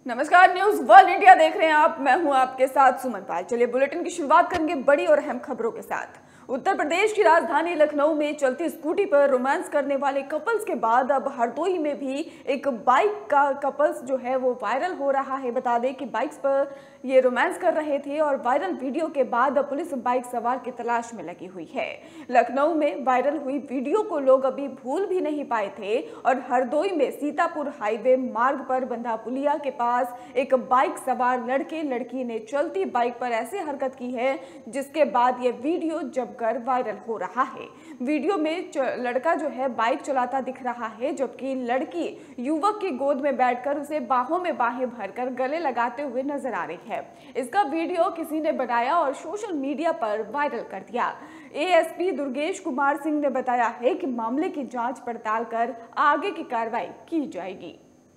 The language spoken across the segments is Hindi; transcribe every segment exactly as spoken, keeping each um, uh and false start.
नमस्कार, न्यूज वर्ल्ड इंडिया देख रहे हैं आप। मैं हूं आपके साथ सुमन पाल। चलिए बुलेटिन की शुरुआत करेंगे बड़ी और अहम खबरों के साथ। उत्तर प्रदेश की राजधानी लखनऊ में चलती स्कूटी पर रोमांस करने वाले कपल्स के बाद अब हरदोई में भी एक बाइक का कपल्स जो है वो वायरल हो रहा है। बता दें कि बाइक्स पर ये रोमांस कर रहे थे और वायरल वीडियो के बाद अब पुलिस बाइक सवार की तलाश में लगी हुई है। लखनऊ में वायरल हुई वीडियो को लोग अभी भूल भी नहीं पाए थे और हरदोई में सीतापुर हाईवे मार्ग पर बंधा पुलिया के पास एक बाइक सवार लड़के लड़की ने चलती बाइक पर ऐसी हरकत की है जिसके बाद ये वीडियो जमकर वायरल हो रहा है। वीडियो में लड़का जो है बाइक चलाता दिख रहा है, जबकि लड़की युवक की गोद में बैठकर उसे बाहों में बाहें भरकर गले लगाते हुए नजर आ रही है। इसका वीडियो किसी ने बनाया और सोशल मीडिया पर वायरल कर दिया। एएसपी दुर्गेश कुमार सिंह ने बताया है कि मामले की जांच पड़ताल कर आगे की कार्रवाई की जाएगी।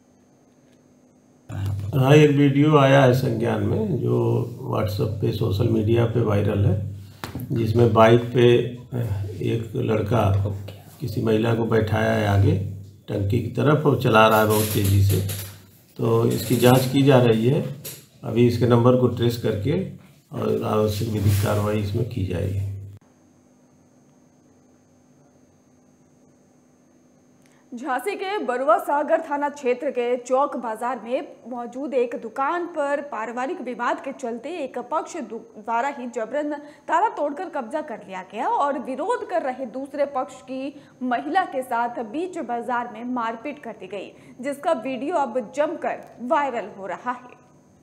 हाँ, एक वीडियो आया है संज्ञान में जो व्हाट्सएप पे सोशल मीडिया पे वायरल है, जिसमें बाइक पे एक लड़का किसी महिला को बैठाया है आगे टंकी की तरफ और चला रहा है बहुत तेज़ी से। तो इसकी जांच की जा रही है। अभी इसके नंबर को ट्रेस करके और आवश्यक विधिक कार्रवाई इसमें की जाएगी। झांसी के बरुआ सागर थाना क्षेत्र के चौक बाजार में मौजूद एक दुकान पर पारिवारिक विवाद के चलते एक पक्ष द्वारा ही जबरन ताला तोड़कर कब्जा कर लिया गया और विरोध कर रहे दूसरे पक्ष की महिला के साथ बीच बाजार में मारपीट कर दी गई, जिसका वीडियो अब जमकर वायरल हो रहा है।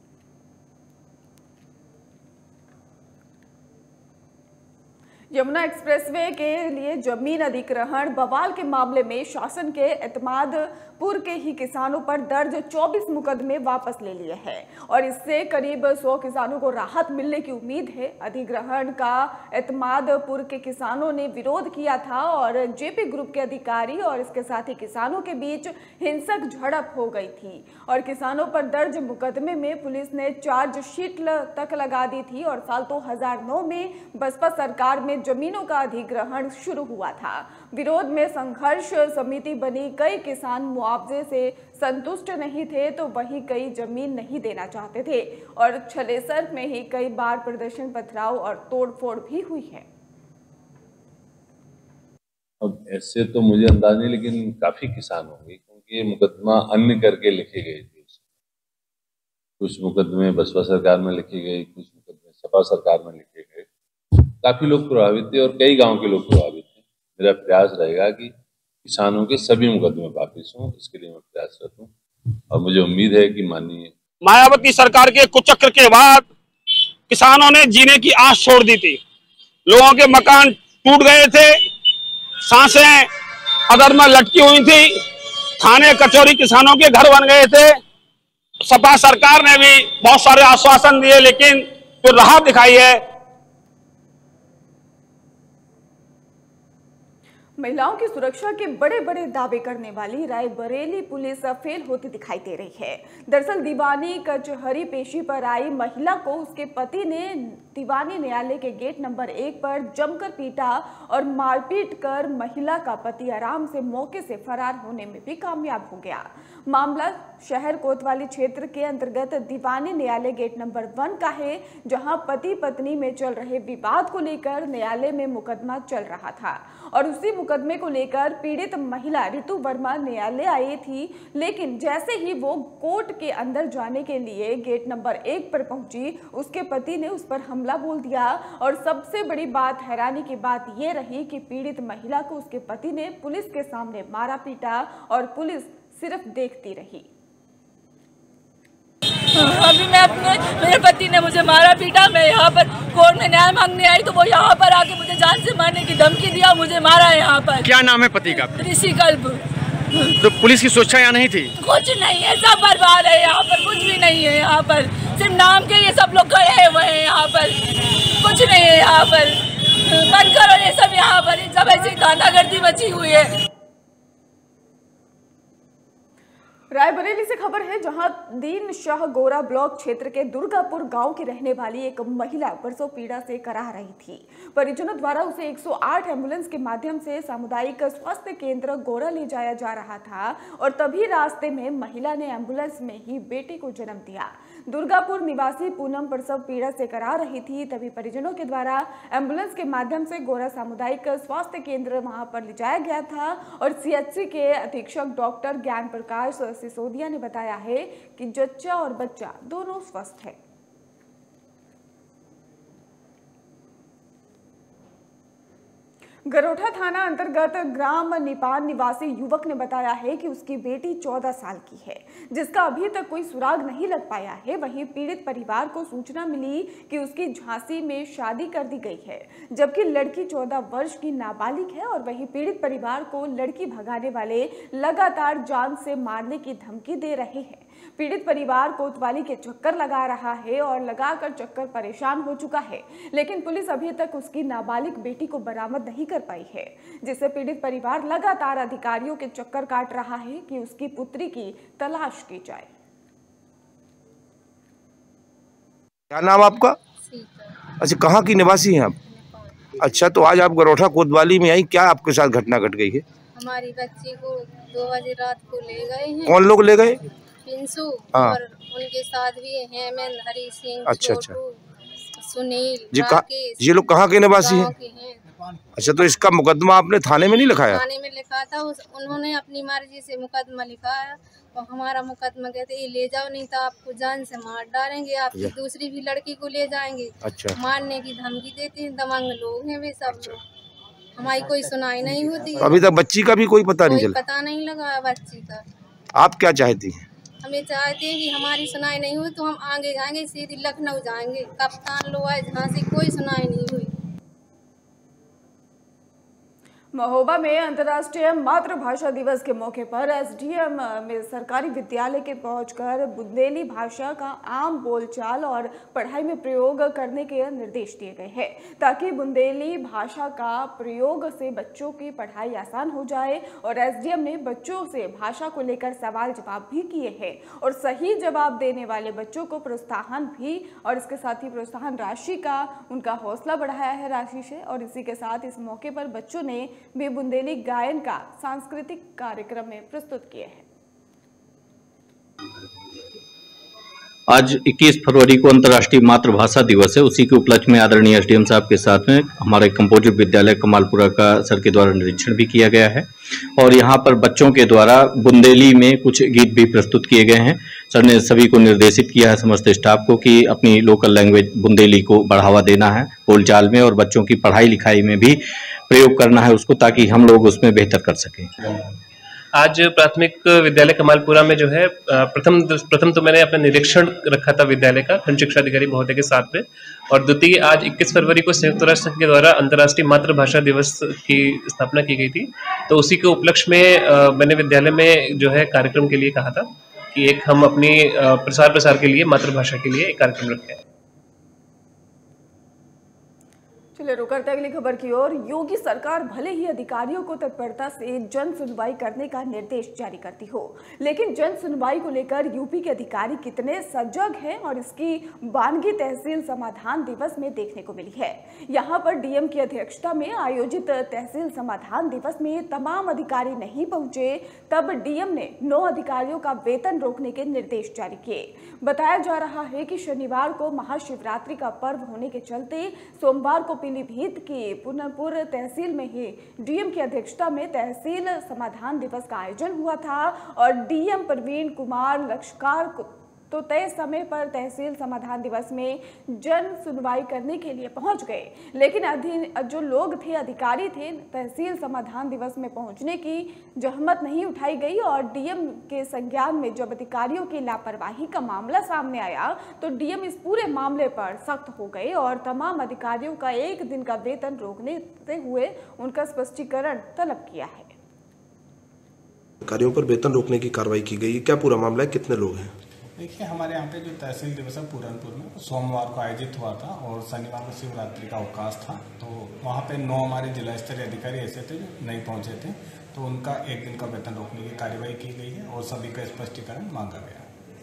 यमुना एक्सप्रेसवे के लिए जमीन अधिग्रहण बवाल के मामले में शासन के एतमादपुर के ही किसानों पर दर्ज चौबीस मुकदमे वापस ले लिए हैं और इससे करीब सौ किसानों को राहत मिलने की उम्मीद है। अधिग्रहण का एतमादपुर के किसानों ने विरोध किया था और जेपी ग्रुप के अधिकारी और इसके साथ ही किसानों के बीच हिंसक झड़प हो गई थी और किसानों पर दर्ज मुकदमे में पुलिस ने चार्जशीट तक लगा दी थी और साल दो हजार नौ में बसपा सरकार में जमीनों का अधिग्रहण शुरू हुआ था। विरोध में संघर्ष समिति बनी कई किसान मुआवजे से संतुष्ट नहीं थे तो वहीं कई जमीन नहीं देना चाहते थे और छलेसर में ही कई बार प्रदर्शन पथराव और तोड़फोड़ भी हुई है। अब ऐसे तो मुझे अंदाज नहीं, लेकिन काफी किसान होंगे क्योंकि ये मुकदमा अन्य करके लिखे गए थे। कुछ मुकदमे बसपा सरकार में लिखे गए, कुछ मुकदमे सपा सरकार में लिखे गए। काफी लोग प्रभावित थे और कई गांव के लोग प्रभावित थे। मेरा प्रयास रहेगा कि किसानों के सभी मुकदमे वापिस हों, इसके लिए मैं प्रयासरत हूँ और मुझे उम्मीद है कि माननीय मायावती सरकार के कुचक्र के बाद किसानों ने जीने की आस छोड़ दी थी। लोगों के मकान टूट गए थे, सांसें अदर में लटकी हुई थी, थाने कचौरी किसानों के घर बन गए थे। सपा सरकार ने भी बहुत सारे आश्वासन दिए, लेकिन जो राहत दिखाई है। महिलाओं की सुरक्षा के बड़े बड़े दावे करने वाली रायबरेली पुलिस फेल होती दिखाई दे रही है। दरअसल दीवानी कचहरी पेशी पर आई महिला को उसके पति ने दीवानी न्यायालय के गेट नंबर एक पर जमकर पीटा और मारपीट कर महिला का पति आराम से मौके से फरार होने में भी कामयाब हो गया। मामला शहर कोतवाली क्षेत्र के अंतर्गत दीवानी न्यायालय गेट नंबर वन का है, जहां पति पत्नी में चल रहे विवाद को लेकर न्यायालय में मुकदमा चल रहा था और उसी मुकदमे को लेकर पीड़ित महिला ऋतु वर्मा न्यायालय आई थी। लेकिन जैसे ही वो कोर्ट के अंदर जाने के लिए गेट नंबर एक पर पहुंची, उसके पति ने उस पर हमला बोल दिया और सबसे बड़ी बात, हैरानी की बात यह रही कि पीड़ित महिला को उसके पति ने पुलिस के सामने मारा पीटा और पुलिस सिर्फ देखती रही। अभी मैं अपने मेरे पति ने मुझे मारा पीटा, मैं यहाँ पर कोर्ट में न्याय मांगने आई तो वो यहाँ पर आके मुझे जान से मारने की धमकी दिया, मुझे मारा है यहाँ पर। क्या नाम है पति का? ऋषि कल्प। तो पुलिस की सुरक्षा यहाँ नहीं थी? कुछ नहीं है, सब बर्बाद है यहाँ पर, कुछ भी नहीं है यहाँ पर, सिर्फ नाम के लिए सब लोग खड़े हुए हैं यहाँ पर, कुछ नहीं है यहाँ पर। बंद करो ये सब यहाँ पर, सब ऐसी दादागर्दी मची हुई है। रायबरेली से खबर है, जहां दीन शाह गोरा ब्लॉक क्षेत्र के दुर्गापुर गांव की रहने वाली एक महिला प्रसव पीड़ा से करा रही थी। परिजनों द्वारा उसे एक सौ आठ एम्बुलेंस के माध्यम से सामुदायिक स्वास्थ्य केंद्र गोरा ले जाया जा रहा था और तभी रास्ते में महिला ने एम्बुलेंस में ही बेटे को जन्म दिया। दुर्गापुर निवासी पूनम प्रसव पीड़ा से करा रही थी, तभी परिजनों के द्वारा एम्बुलेंस के माध्यम से गोरा सामुदायिक स्वास्थ्य केंद्र वहां पर ले जाया गया था और सीएचसी के अधीक्षक डॉक्टर ज्ञान प्रकाश सिसोदिया ने बताया है कि जच्चा और बच्चा दोनों स्वस्थ है। गरोठा थाना अंतर्गत ग्राम निपान निवासी युवक ने बताया है कि उसकी बेटी चौदह साल की है, जिसका अभी तक कोई सुराग नहीं लग पाया है। वहीं पीड़ित परिवार को सूचना मिली कि उसकी झांसी में शादी कर दी गई है, जबकि लड़की चौदह वर्ष की नाबालिग है। और वहीं पीड़ित परिवार को लड़की भगाने वाले लगातार जान से मारने की धमकी दे रहे हैं। पीड़ित परिवार कोतवाली के चक्कर लगा रहा है और लगाकर चक्कर परेशान हो चुका है, लेकिन पुलिस अभी तक उसकी नाबालिग बेटी को बरामद नहीं कर पाई है, जिससे पीड़ित परिवार लगातार अधिकारियों के चक्कर काट रहा है कि उसकी पुत्री की तलाश की जाए। क्या नाम आपका? अच्छा, कहाँ की निवासी हैं आप? अच्छा, तो आज आप गरोठा कोतवाली में आई, क्या आपके साथ घटना घट गई है? हमारी बच्ची को दो बजे रात को ले गए हैं। कौन लोग ले गए? पिंसू हाँ। और उनके साथ भी हेमंत, हरी सिंह, अच्छा अच्छा, सुनील, जी का, ये लोग कहाँ के निवासी हैं? हैं। अच्छा, तो इसका मुकदमा आपने थाने में नहीं लिखाया? थाने में लिखा था, उस, उन्होंने अपनी मर्जी से मुकदमा लिखाया और हमारा मुकदमा कहते ये ले जाओ, नहीं तो आपको जान से मार डालेंगे, आपकी दूसरी भी लड़की को ले जाएंगे। अच्छा। मारने की धमकी देते हैं, दमंग लोग हैं वे सब लोग। हमारी कोई सुनाई नहीं होती। अभी तक बच्ची का भी कोई पता नहीं चला? पता नहीं लगा बच्ची का। आप क्या चाहती हैं? हमें चाहते हैं कि हमारी सुनाई नहीं हुई तो हम आगे जाएंगे, सीधी लखनऊ जाएंगे। कप्तान लो आए, झांसी कोई सुनाई नहीं हुई। महोबा में अंतर्राष्ट्रीय मातृभाषा दिवस के मौके पर एसडीएम में सरकारी विद्यालय के पहुंचकर बुंदेली भाषा का आम बोलचाल और पढ़ाई में प्रयोग करने के निर्देश दिए गए हैं, ताकि बुंदेली भाषा का प्रयोग से बच्चों की पढ़ाई आसान हो जाए। और एसडीएम ने बच्चों से भाषा को लेकर सवाल जवाब भी किए हैं और सही जवाब देने वाले बच्चों को प्रोत्साहन भी और इसके साथ ही प्रोत्साहन राशि का उनका हौसला बढ़ाया है राशि से। और इसी के साथ इस मौके पर बच्चों ने भी बुंदेली गायन का सांस्कृतिक कार्यक्रम में प्रस्तुत किए हैं। आज इक्कीस फरवरी को अंतर्राष्ट्रीय मातृभाषा दिवस है। उसी के उपलक्ष्य में आदरणीय एसडीएम साहब के साथ में हमारे कंपोजिट विद्यालय कमालपुरा का सर के द्वारा निरीक्षण भी किया गया है और यहाँ पर बच्चों के द्वारा बुंदेली में कुछ गीत भी प्रस्तुत किए गए हैं। सर ने सभी को निर्देशित किया है, समस्त स्टाफ को, कि अपनी लोकल लैंग्वेज बुंदेली को बढ़ावा देना है बोलचाल में और बच्चों की पढ़ाई लिखाई में भी प्रयोग करना है उसको, ताकि हम लोग उसमें बेहतर कर सकें। आज प्राथमिक विद्यालय कमालपुरा में जो है प्रथम प्रथम तो मैंने अपना निरीक्षण रखा था विद्यालय का खंड शिक्षा अधिकारी महोदय के साथ में, और द्वितीय आज इक्कीस फरवरी को संयुक्त राष्ट्र के द्वारा अंतर्राष्ट्रीय मातृभाषा दिवस की स्थापना की गई थी। तो उसी के उपलक्ष्य में मैंने विद्यालय में जो है कार्यक्रम के लिए कहा था कि एक हम अपनी प्रसार प्रसार के लिए मातृभाषा के लिए एक कार्यक्रम रखें। चलिए रुक करते अगली खबर की ओर। योगी सरकार भले ही अधिकारियों को तत्परता से जन सुनवाई करने का निर्देश जारी करती हो, लेकिन जन सुनवाई को लेकर यूपी के अधिकारी कितने सजग हैं और इसकी बानगी तहसील समाधान दिवस में देखने को मिली है। यहाँ पर डीएम की अध्यक्षता में आयोजित तहसील समाधान दिवस में तमाम अधिकारी नहीं पहुंचे, तब डीएम ने नौ अधिकारियों का वेतन रोकने के निर्देश जारी किए। बताया जा रहा है कि शनिवार को महाशिवरात्रि का पर्व होने के चलते सोमवार को पीलीभीत की पुनपुर तहसील में ही डीएम की अध्यक्षता में तहसील समाधान दिवस का आयोजन हुआ था और डीएम प्रवीण कुमार लक्षकार तो तय समय पर तहसील समाधान दिवस में जन सुनवाई करने के लिए पहुंच गए, लेकिन अधीन जो लोग थे, अधिकारी थे, तहसील समाधान दिवस में पहुंचने की जहमत नहीं उठाई गई और डीएम के संज्ञान में जब अधिकारियों की लापरवाही का मामला सामने आया तो डीएम इस पूरे मामले पर सख्त हो गए और तमाम अधिकारियों का एक दिन का वेतन रोकने हुए उनका स्पष्टीकरण तलब किया है। अधिकारियों पर वेतन रोकने की कार्रवाई की गई, क्या पूरा मामला है, कितने लोग हैं? देखिए, हमारे यहाँ पे जो तहसील दिवस है पूरनपुर में सोमवार को आयोजित हुआ था और शनिवार को शिवरात्रि का अवकाश था, तो वहाँ पे नौ हमारे जिला स्तरीय अधिकारी ऐसे थे जो नहीं पहुँचे थे, तो उनका एक दिन का वेतन रोकने की कार्रवाई की गई है और सभी का स्पष्टीकरण मांगा गया।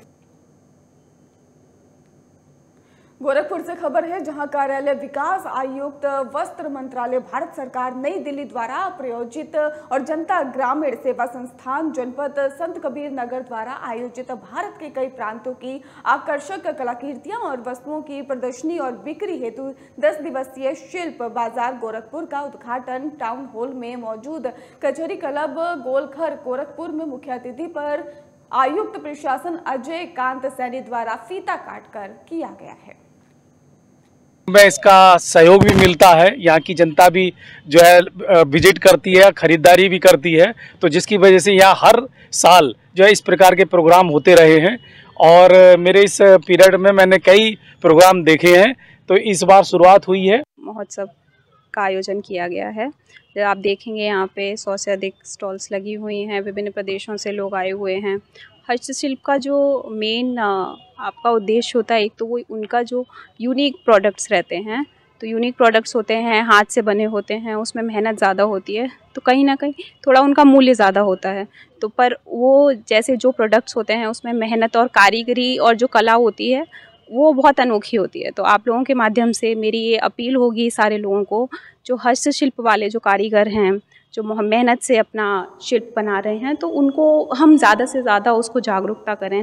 गोरखपुर से खबर है, जहां कार्यालय विकास आयुक्त वस्त्र मंत्रालय भारत सरकार नई दिल्ली द्वारा प्रायोजित और जनता ग्रामीण सेवा संस्थान जनपद संत कबीर नगर द्वारा आयोजित भारत के कई प्रांतों की आकर्षक कलाकृतियां और वस्तुओं की प्रदर्शनी और बिक्री हेतु दस दिवसीय शिल्प बाजार गोरखपुर का उद्घाटन टाउन हॉल में मौजूद कचहरी क्लब गोलखर गोरखपुर में मुख्य अतिथि पर आयुक्त प्रशासन अजय कांत सैनी द्वारा फीता काटकर किया गया है। में इसका सहयोग भी मिलता है, यहाँ की जनता भी जो है विजिट करती है, खरीदारी भी करती है, तो जिसकी वजह से यहाँ हर साल जो है इस प्रकार के प्रोग्राम होते रहे हैं और मेरे इस पीरियड में मैंने कई प्रोग्राम देखे हैं, तो इस बार शुरुआत हुई है। महोत्सव का आयोजन किया गया है। आप देखेंगे यहाँ पे सौ से अधिक स्टॉल्स लगी हुई हैं, विभिन्न प्रदेशों से लोग आए हुए हैं। हस्तशिल्प का जो मेन आपका उद्देश्य होता है, एक तो वो उनका जो यूनिक प्रोडक्ट्स रहते हैं, तो यूनिक प्रोडक्ट्स होते हैं, हाथ से बने होते हैं, उसमें मेहनत ज़्यादा होती है, तो कहीं ना कहीं थोड़ा उनका मूल्य ज़्यादा होता है। तो पर वो जैसे जो प्रोडक्ट्स होते हैं उसमें मेहनत और कारीगरी और जो कला होती है वो बहुत अनोखी होती है। तो आप लोगों के माध्यम से मेरी ये अपील होगी सारे लोगों को, जो हस्तशिल्प वाले जो कारीगर हैं, जो मेहनत से अपना शिल्प बना रहे हैं, तो उनको हम ज़्यादा से ज़्यादा उसको जागरूकता करें।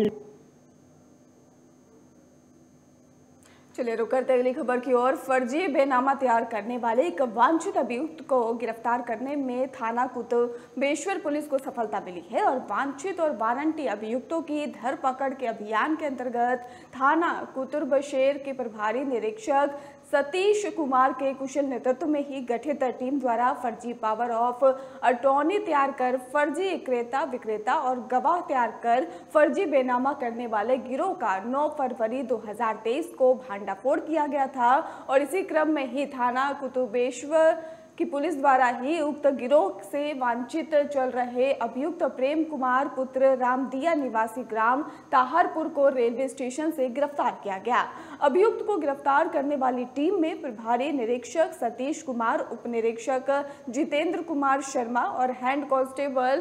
चलिए रुक करते अगली खबर की ओर। फर्जी बेनामा तैयार करने वाले एक वांछित अभियुक्त को गिरफ्तार करने में थाना कुतुबेश्वर पुलिस को सफलता मिली है और वांछित और वारंटी अभियुक्तों की धरपकड़ के अभियान के अंतर्गत थाना कुतुबेश्वर के प्रभारी निरीक्षक सतीश कुमार के कुशल नेतृत्व में ही गठित टीम द्वारा फर्जी पावर ऑफ अटॉर्नी तैयार कर फर्जी क्रेता विक्रेता और गवाह तैयार कर फर्जी बेनामा करने वाले गिरोह का नौ फरवरी दो हज़ार तेईस को भांडाफोड़ किया गया था और इसी क्रम में ही थाना कुतुबेश्वर की पुलिस द्वारा ही उक्त गिरोह से वांछित चल रहे अभियुक्त प्रेम कुमार पुत्र रामदिया निवासी ग्राम ताहरपुर को रेलवे स्टेशन से गिरफ्तार किया गया। अभियुक्त को गिरफ्तार करने वाली टीम में प्रभारी निरीक्षक सतीश कुमार, उप निरीक्षक जितेंद्र कुमार शर्मा और head constable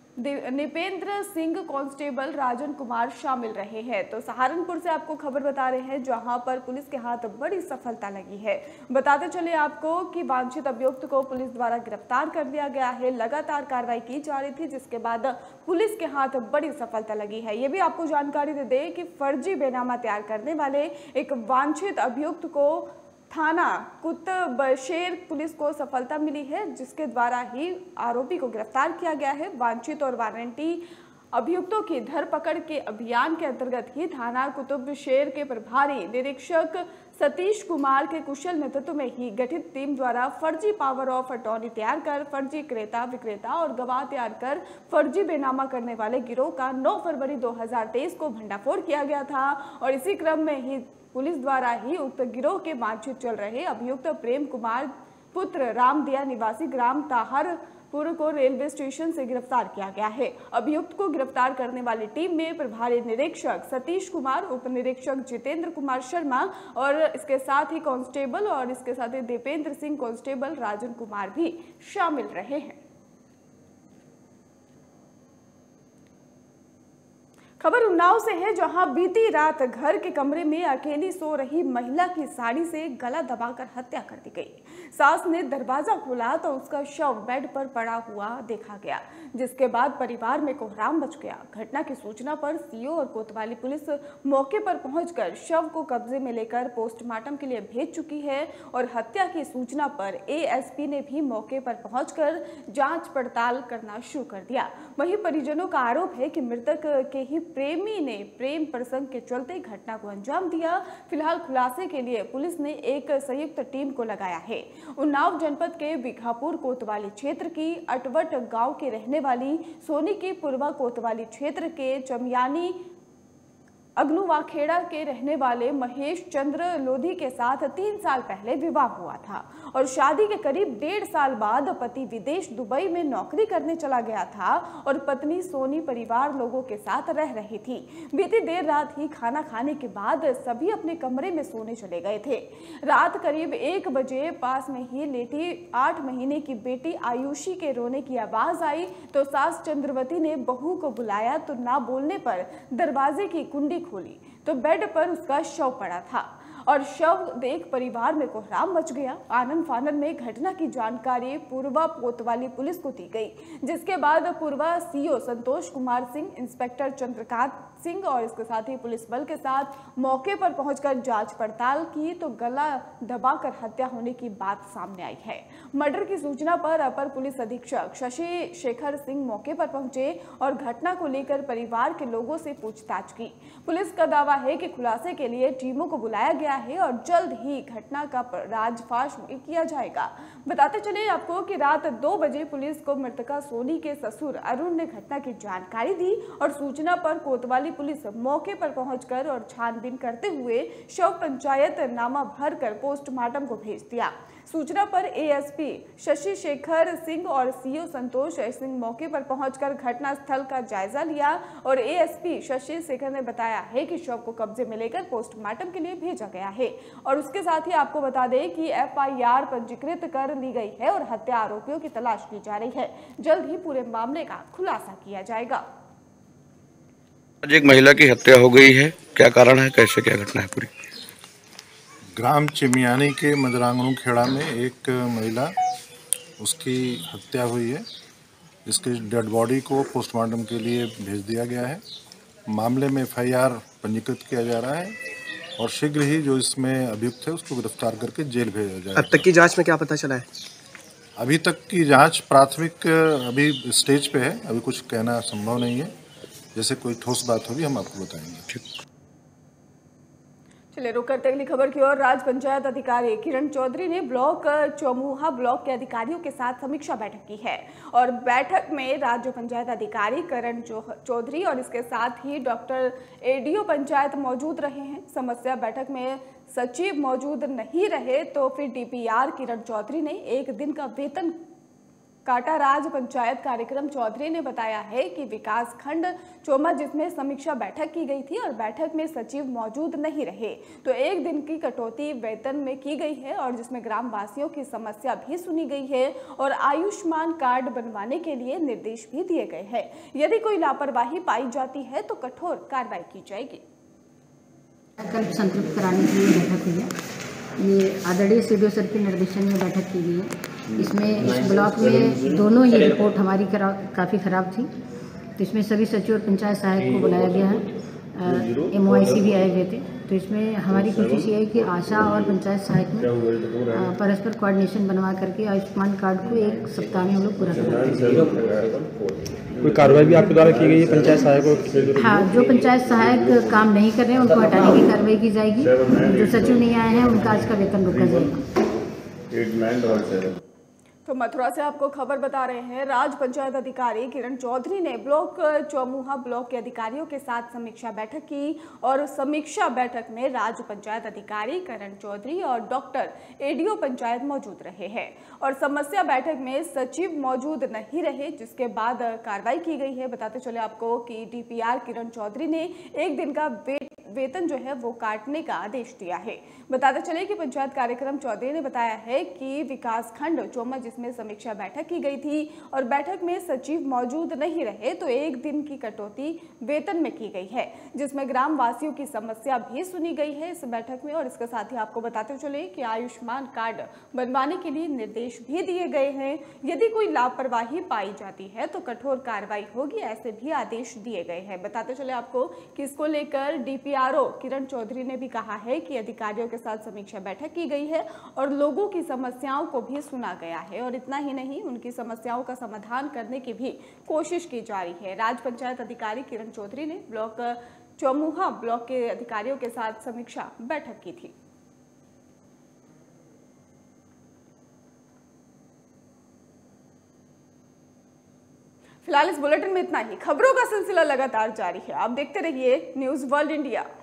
Nipendra Singh, constable Rajan Kumar शामिल रहे हैं। तो सहारनपुर से आपको खबर बता रहे हैं, जहां पर पुलिस के हाथ बड़ी सफलता लगी है। बताते चले आपको कि वांछित अभियुक्त को पुलिस द्वारा गिरफ्तार कर लिया गया है। लगातार कार्रवाई की जा रही थी, जिसके बाद पुलिस के हाथ बड़ी सफलता लगी है। ये भी आपको जानकारी दे दें कि फर्जी बेनामा तैयार करने वाले एक वांछित अभियुक्त को थाना कुतुबेश्वर पुलिस को सफलता मिली है, जिसके द्वारा ही आरोपी को गिरफ्तार किया गया है। वांछित और वारंटी अभियुक्तों की धरपकड़ के अभियान के अंतर्गत ही थाना कुतुबेश्वर के प्रभारी निरीक्षक सतीश कुमार के कुशल नेतृत्व में ही गठित टीम द्वारा फर्जी पावर ऑफ अटॉर्नी तैयार कर फर्जी क्रेता विक्रेता और गवाह तैयार कर फर्जी बेनामा करने वाले गिरोह का नौ फरवरी दो हज़ार तेईस को भंडाफोड़ किया गया था और इसी क्रम में ही पुलिस द्वारा ही उक्त गिरोह के वांछित चल रहे अभियुक्त प्रेम कुमार पुत्र रामदिया निवासी ग्राम ताहरपुर को रेलवे स्टेशन से गिरफ्तार किया गया है। अभियुक्त को गिरफ्तार करने वाली टीम में प्रभारी निरीक्षक सतीश कुमार, उप निरीक्षक जितेंद्र कुमार शर्मा और इसके साथ ही कांस्टेबल और इसके साथ ही दीपेंद्र सिंह, कांस्टेबल राजन कुमार भी शामिल रहे हैं। खबर उन्नाव से है, जहां बीती रात घर के कमरे में अकेली सो रही महिला की साड़ी से गला दबाकर हत्या कर दी गई। सास ने दरवाजा खोला तो उसका शव बेड पर पड़ा हुआ देखा गया, जिसके बाद परिवार में कोहराम मच गया। घटना की सूचना पर सीओ और कोतवाली पुलिस मौके पर पहुंचकर शव को कब्जे में लेकर पोस्टमार्टम के लिए भेज चुकी है और हत्या की सूचना पर एएसपी ने भी मौके पर पहुंचकर जांच पड़ताल करना शुरू कर दिया। वहीं परिजनों का आरोप है कि मृतक के ही प्रेमी ने प्रेम प्रसंग के चलते घटना को अंजाम दिया। फिलहाल खुलासे के लिए पुलिस ने एक संयुक्त टीम को लगाया है। उन्नाव जनपद के बिघापुर कोतवाली क्षेत्र की अटवट गांव के रहने वाली सोनी की पूर्वा कोतवाली क्षेत्र के चमियानी अग्नुवाखेड़ा के रहने वाले महेश चंद्र लोधी के साथ तीन साल पहले विवाह हुआ था और शादी के करीब डेढ़ साल बाद पति विदेश दुबई में नौकरी करने चला गया था और पत्नी सोनी परिवार लोगों के साथ रह रही थी। बीती देर रात ही खाना खाने के बाद सभी अपने कमरे में सोने चले गए थे। रात करीब एक बजे पास में ही लेटी आठ महीने की बेटी आयुषी के रोने की आवाज आई तो सास चंद्रवती ने बहू को बुलाया तो ना बोलने पर दरवाजे की कुंडी खोली तो बेड पर उसका शव पड़ा था और शव देख परिवार में कोहराम मच गया। आनन फानन में घटना की जानकारी पूर्वा कोतवाली पुलिस को दी गई, जिसके बाद पूर्वा सीओ संतोष कुमार सिंह, इंस्पेक्टर चंद्रकांत सिंह और इसके साथ ही पुलिस बल के साथ मौके पर पहुंचकर जांच पड़ताल की तो गला दबाकर हत्या होने की बात सामने आई है। मर्डर की सूचना पर अपर पुलिस अधीक्षक शशि शेखर सिंह मौके पर पहुंचे और घटना को लेकर परिवार के लोगों से पूछताछ की। पुलिस का दावा है कि खुलासे के लिए टीमों को बुलाया गया है और जल्द ही घटना का राजफाश किया जाएगा। बताते चले आपको कि रात दो बजे पुलिस को मृतका सोनी के ससुर अरुण ने घटना की जानकारी दी और सूचना पर कोतवाली पुलिस मौके पर पहुंचकर और छानबीन करते हुए शव पंचायत नामा भरकर पोस्टमार्टम को भेज दिया। सूचना पर एएसपी शशि शेखर सिंह और सीओ संतोष सिंह मौके पर पहुंचकर घटना स्थल का जायजा लिया और एएसपी शशि शेखर ने बताया है कि शव को कब्जे में लेकर पोस्टमार्टम के लिए भेजा गया है और उसके साथ ही आपको बता दें कि एफआईआर पंजीकृत कर ली गई है और हत्या आरोपियों की तलाश की जा रही है। जल्द ही पूरे मामले का खुलासा किया जाएगा। आज एक महिला की हत्या हो गई है, क्या कारण है, कैसे क्या घटना है पूरी? ग्राम चिमियानी के मदरांगणू खेड़ा में एक महिला उसकी हत्या हुई है, इसकी डेड बॉडी को पोस्टमार्टम के लिए भेज दिया गया है। मामले में एफआईआर पंजीकृत किया जा रहा है और शीघ्र ही जो इसमें अभियुक्त है उसको गिरफ्तार करके जेल भेजा जाएगा। अब तक की जांच में क्या पता चला है? अभी तक की जांच प्राथमिक अभी स्टेज पे है, अभी कुछ कहना संभव नहीं है। जैसे कोई ठोस बात होगी हम आपको बताएंगे। ठीक। चलिए रुक करते अगली खबर की ओर। राज्य पंचायत अधिकारी किरण चौधरी ने ब्लॉक चौमुहा ब्लॉक के अधिकारियों के साथ समीक्षा बैठक की है और बैठक में राज्य पंचायत अधिकारी करण चौधरी और इसके साथ ही डॉक्टर एडीओ पंचायत मौजूद रहे हैं। समस्या बैठक में सचिव मौजूद नहीं रहे तो फिर डीपीआर किरण चौधरी ने एक दिन का वेतन काटा। राज्य पंचायत कार्यक्रम चौधरी ने बताया है कि विकास खंड चोमा जिसमें समीक्षा बैठक की गई थी और बैठक में सचिव मौजूद नहीं रहे तो एक दिन की कटौती वेतन में की गई है और जिसमें ग्राम वासियों की समस्या भी सुनी गई है और आयुष्मान कार्ड बनवाने के लिए निर्देश भी दिए गए हैं। यदि कोई लापरवाही पाई जाती है तो कठोर कार्रवाई की जाएगी। संतृप्त कराने के लिए बैठक हुई है। ये आदरणीय सीडीओ सर के निर्देशन में बैठक की गई है। इसमें इस ब्लॉक में दोनों ही रिपोर्ट हमारी काफ़ी ख़राब थी तो इसमें सभी सचिव और पंचायत सहायक को बुलाया गया है। एमओआईसी भी आए गए थे तो इसमें हमारी कोशिश ये है कि आशा और पंचायत सहायक में परस्पर कोऑर्डिनेशन बनवा करके आयुष्मान कार्ड को एक सप्ताह में हम लोग पूरा करेंगे। कोई कार्रवाई भी आपके द्वारा की गई है पंचायत सहायक? हाँ, जो पंचायत सहायक काम नहीं कर रहे हैं उनको हटाने की कार्रवाई की जाएगी। जो सचिव नहीं आए हैं उनका आज का वेतन रोका जाएगा। तो मथुरा से आपको खबर बता रहे हैं। राज्य पंचायत अधिकारी किरण चौधरी ने ब्लॉक चौमुहा ब्लॉक के अधिकारियों के साथ समीक्षा बैठक की और समीक्षा बैठक में राज्य पंचायत अधिकारी किरण चौधरी और डॉक्टर एडीओ पंचायत मौजूद रहे हैं और समस्या बैठक में सचिव मौजूद नहीं रहे जिसके बाद कार्रवाई की गई है। बताते चले आपको कि डीपीआर किरण चौधरी ने एक दिन का वे, वेतन जो है वो काटने का आदेश दिया है। बताते चले कि पंचायत कार्यक्रम चौधरी ने बताया है कि विकास खंड चोमा जिसमें समीक्षा बैठक की गई थी और बैठक में सचिव मौजूद नहीं रहे तो एक दिन की कटौती वेतन में की गई है जिसमें ग्राम वासियों की समस्या भी सुनी गई है इस बैठक में। और इसके साथ ही आपको बताते चले कि आयुष्मान कार्ड बनवाने के लिए निर्देश भी दिए गए हैं। यदि कोई लापरवाही पाई जाती है तो कठोर कार्रवाई होगी, ऐसे भी आदेश दिए गए हैं। बताते चले आपको कि इसको लेकर डीपीआरओ किरण चौधरी ने भी कहा है कि अधिकारियों के साथ समीक्षा बैठक की गई है और लोगों की समस्याओं को भी सुना गया है और इतना ही नहीं उनकी समस्याओं का समाधान करने की भी कोशिश की जा रही है। राज्य पंचायत अधिकारी किरण चौधरी ने ब्लॉक चौमुहा ब्लॉक के अधिकारियों के साथ समीक्षा बैठक की थी। फिलहाल इस बुलेटिन में इतना ही। खबरों का सिलसिला लगातार जारी है, आप देखते रहिए न्यूज़ वर्ल्ड इंडिया।